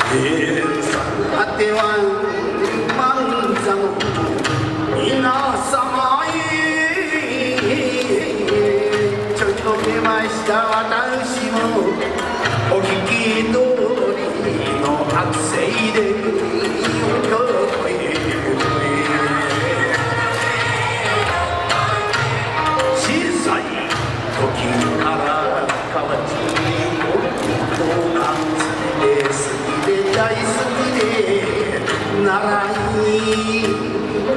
さては万座の皆様へちょいと出ました私もお聞き通りの悪性でお声小さい時から河内本当が好きで大好きで習い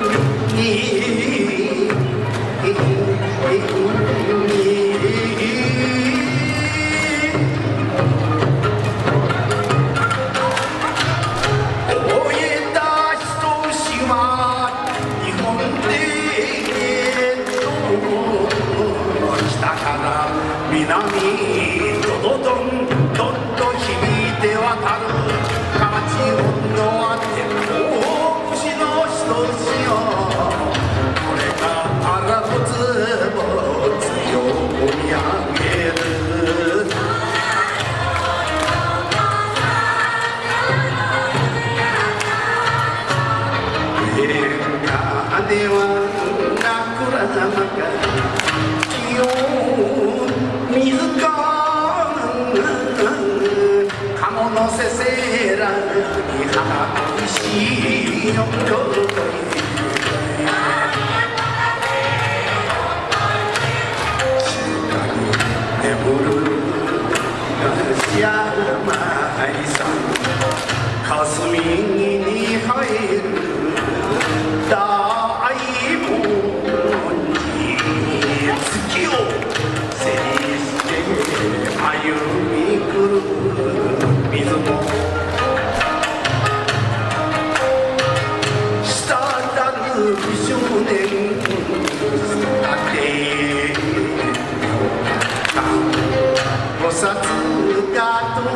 南ドドドンドンと響いて渡る河内音のあって大虫の一つよこれが荒ぼつぼつよ見上げる映画では枕玉が水か鴨のせせらに花恋しいよ眠る東山愛さん霞に入る大門に月を歩み来る水も滴る美少年だって菩薩がど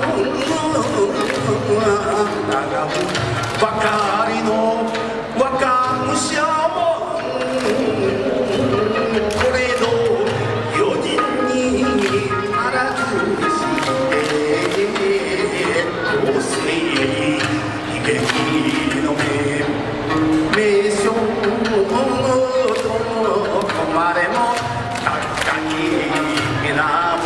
長ぶばかりの若武者もこれど余人にあらず名所とまれも高き源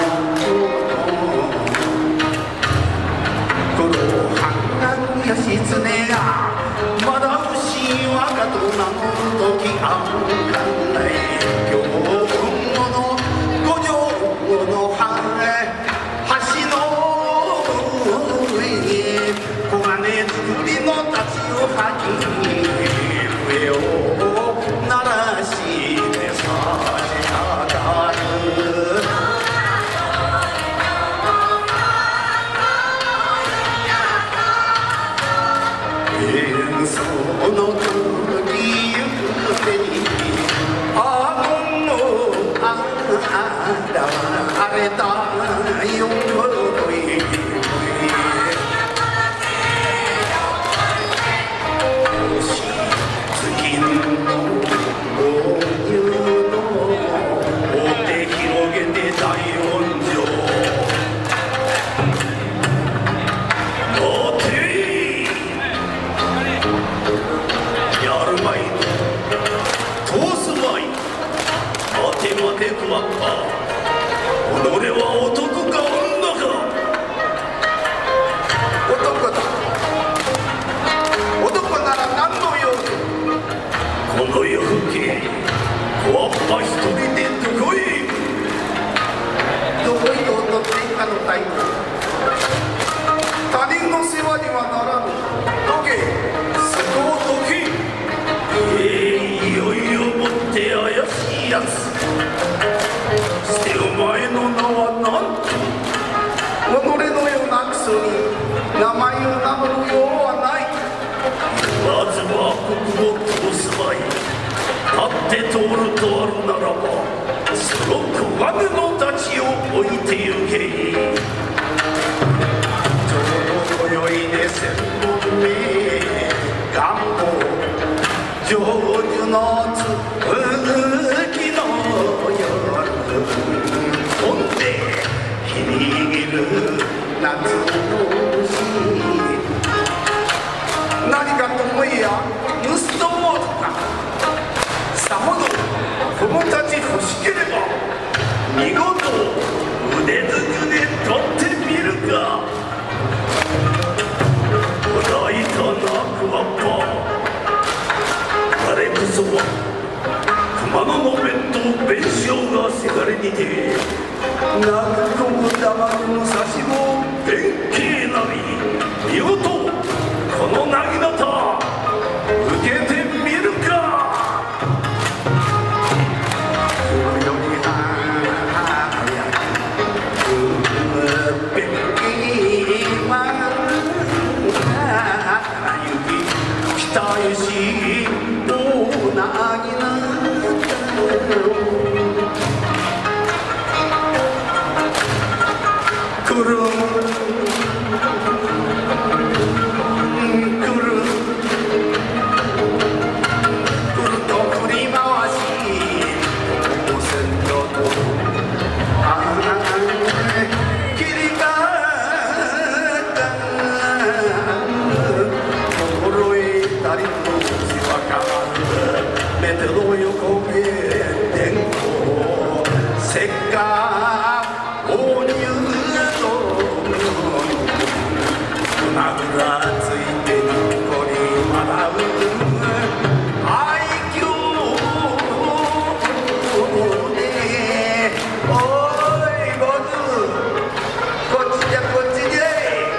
この半義経がまだ不思若と名乗る時あんかんない今日の五条の橋の上に黄金作りの太刀を吐き笛を鳴らしてさし上がる演奏の時ゆくにあのあれたよ他人の世話にはならぬどけそこをどけいよいよもって怪しいやつしてお前の名は何と己のようなクソに名前を名乗るようはないまずはここを通すまい立って通るとあるならばその小金の太刀を置いてゆけ今宵で千本目願望成就の続きの夜飛んで響る夏の星見事この薙刀受けてみるか。期待しおなぎなくると振り回し切り替えたりとしわかメテロ横へ天候せっかお入道胸ぐらついてにっこり笑う愛嬌でおい坊主こっちじゃこっちじゃ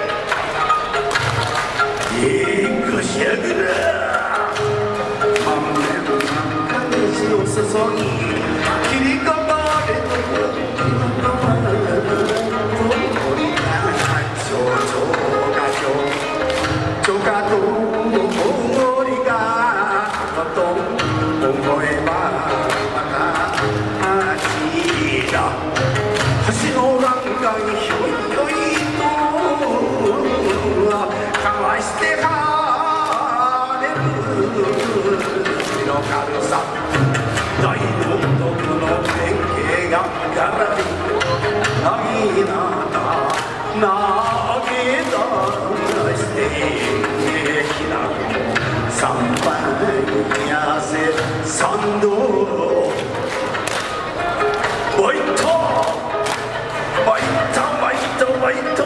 いくしゃぐら注ぎ切り込まれてちょかと氷がと思えばまた橋だ橋の欄干ひょいひょいとかわしてはれる白軽さ大の男の典型がガラリなぎなた投げ出してひら三番に汗三度湧いた湧いた湧いた湧いた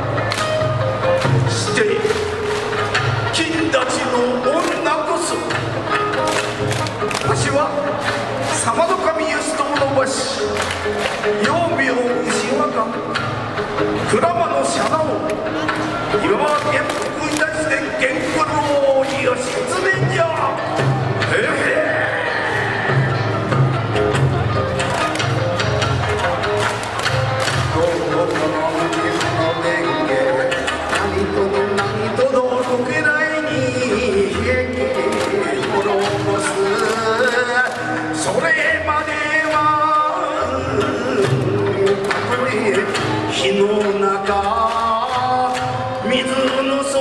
して金立ちの女こそわしは様の神ゆすとものばし曜日を牛若鞍馬のシャナを今は元服いたして元九郎義経じゃ。それまでは火の中水の底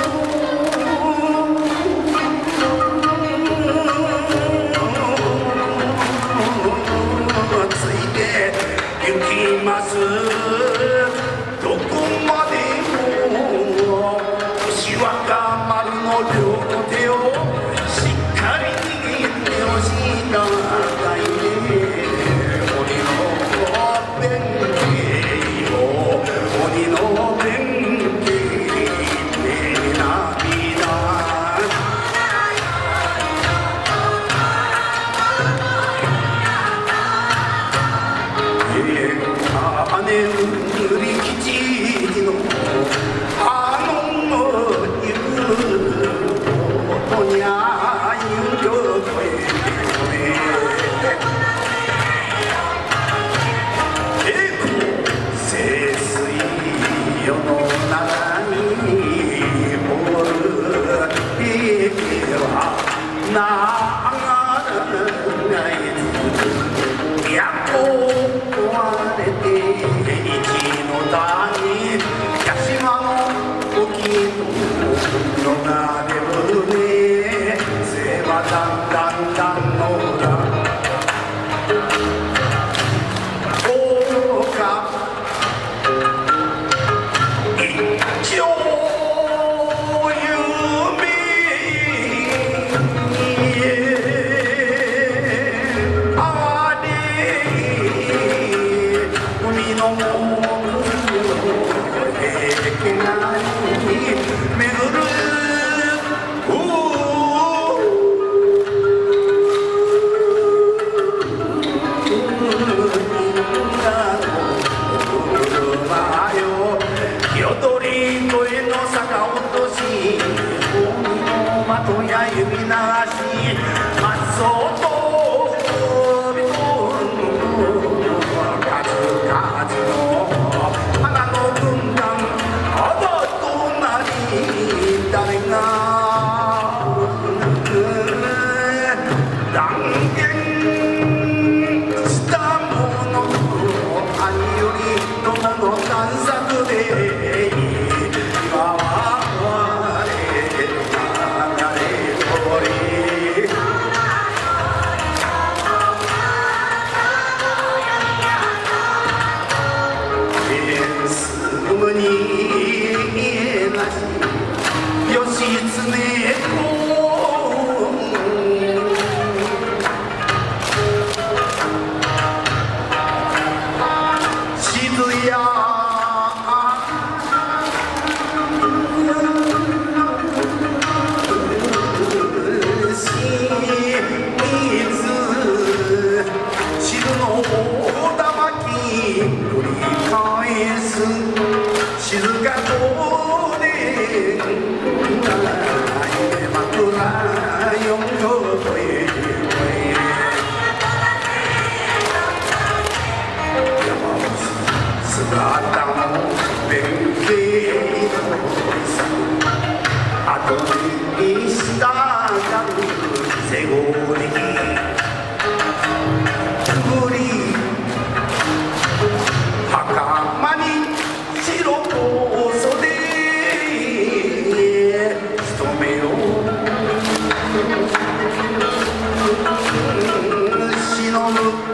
ついて行きますどこまでも牛若丸の両手をしっかり握ってほしいなよどり声坂落とし的や指流し松尾と人の数々の花の軍団あだとなり誰が断言したもの兄より友の探索で今は我流れ通りすぐになし義経公静や静の大玉き繰り返す静かとで夢枕四行へ姿の弁慶の後に従う背後にくぐり袴に白と袖勤めよ忍ぶ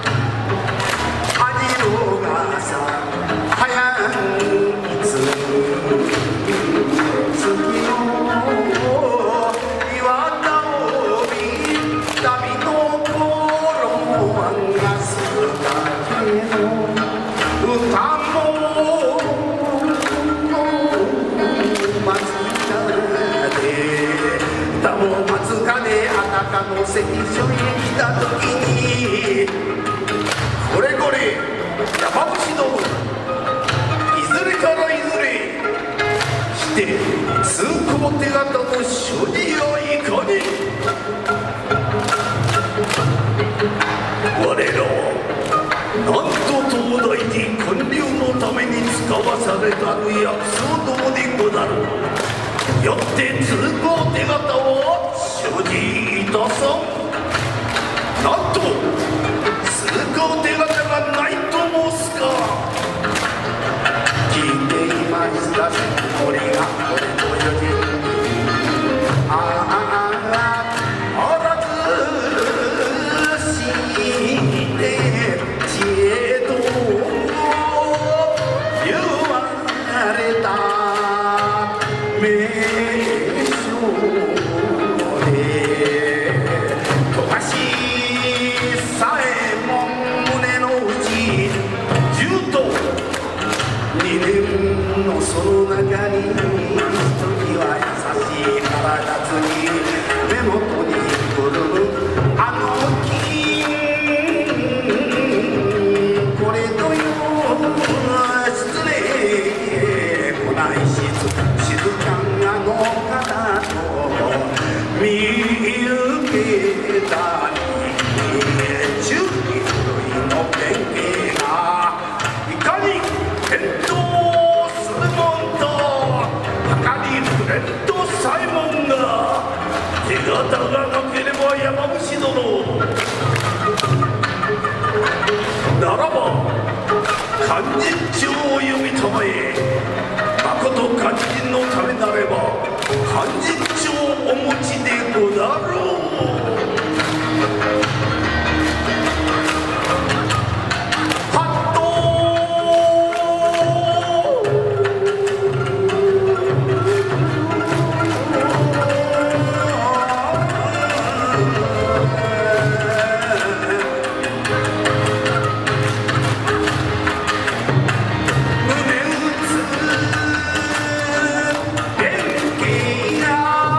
の関所へ来た時にこれこれ山伏どもいずれからいずれして通行手形の処理はいかに我らなんと東大に建立のために使わされたる約束でござるよって通行手形を所持いたさんなんと通行手形がないと申すか聞いていましたこれが俺の予言あらずして知恵と言われた名称その中に一人は優しい体つに目元にくるむあの金これという失礼こないし静かなの方と見受けたに忠義の弁慶がいかに変動レッドサイモンが手形がなければ山伏殿ならば勧進帳を読みたまえまこと肝心のためなれば勧進帳をお持ちでござろう弁慶が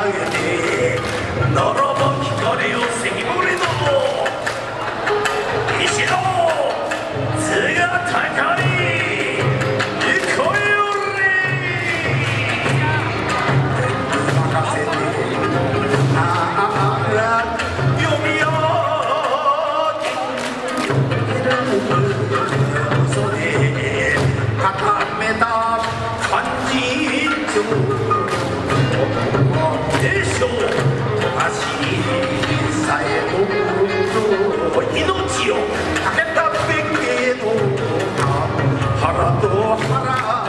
げてならば聞かれよ関森殿石の図が高い命をかけたべけの腹と腹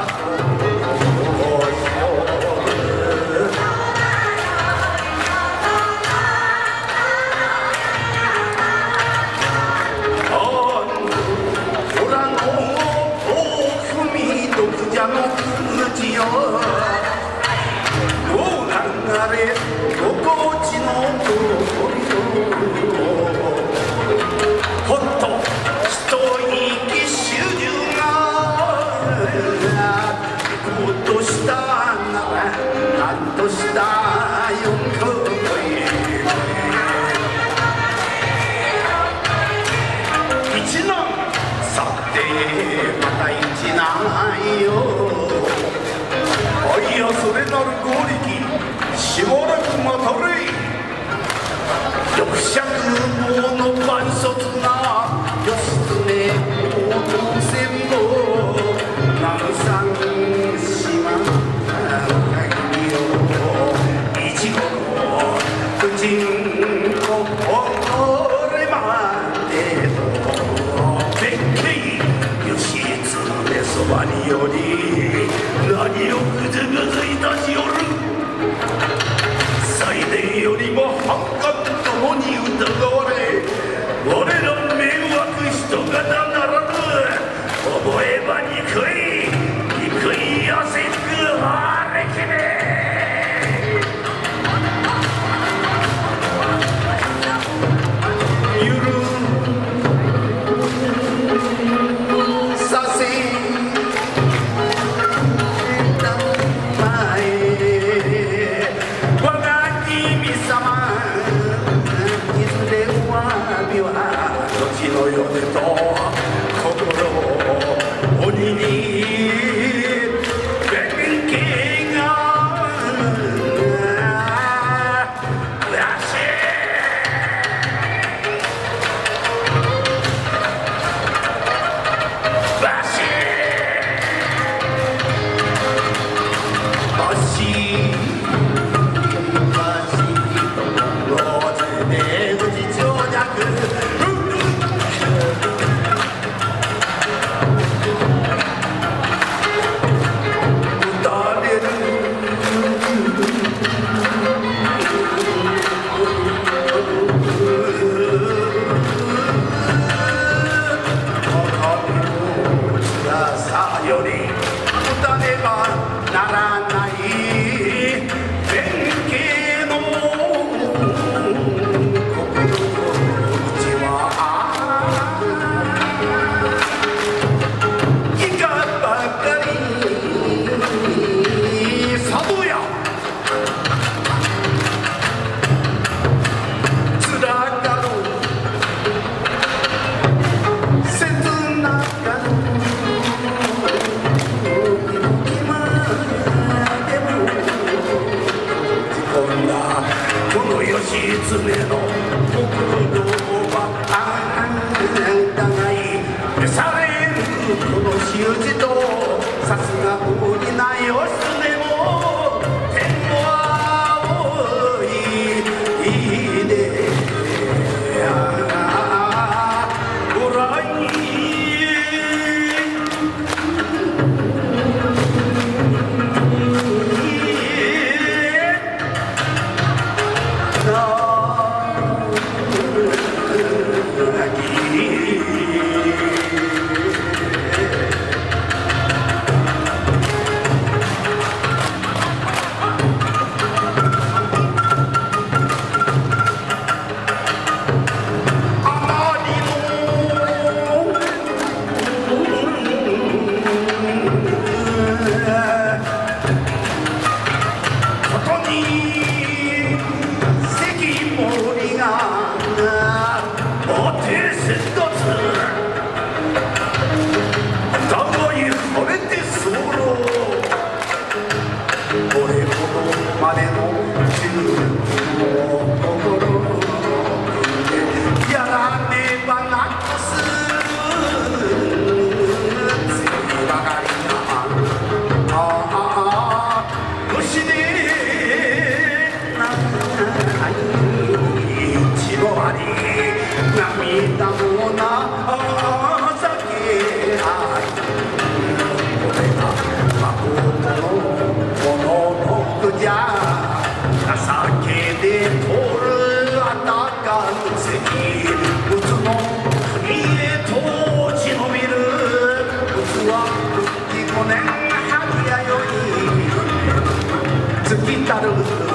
それなる合力しばらく待たれい玉尺棒の万卒が義経王の戦後南山島よ一五の婦人これまでの弁慶義経そばにより何をぐずぐずいたしおる祭殿よりも反感ともに疑われ我ら迷惑人方ならぬ覚えば憎い汗つくあれきめなる